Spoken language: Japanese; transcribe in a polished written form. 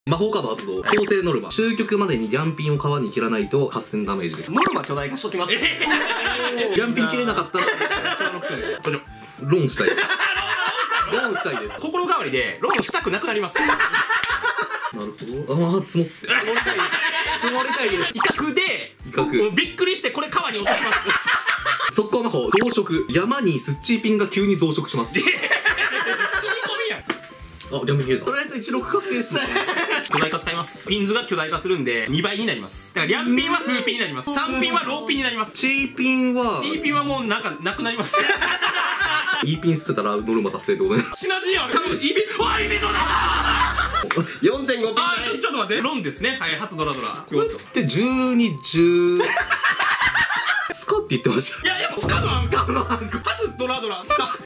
魔法カード発動。構成ノルマ。終局までにギャンピンを皮に切らないと8000ダメージです。 ノルマ巨大化しときます。 ギャンピン切れなかったらロンしたい。ロンしたいです。 心変わりでローンしたくなくなります。 なるほど。ああ、積もって。積もりたいです。 威嚇で威嚇。 びっくりしてこれ川に落とします。 速攻魔法増殖。山にスッチーピンが急に増殖します。 積み込みやん。 あ、ギャンピン切れた。とりあえず16確定ですね。 巨大化使います。ピンズが巨大化するんで2倍になります。だからリャンピンは数ピンになります。3ピンはローピンになります。 チーピンは C ピンはもうなんかなくなります。 E ピン捨てたらノルマ達成ってことね。 シナジーある。多分 E ピンわあイベントだ。 4.5 ピン。 あーちょっと待って。ロンですね。はい、初ドラドラ。 これって12、10スカって言ってました。 いやいや、スカのアンコ。初ドラドラスカ。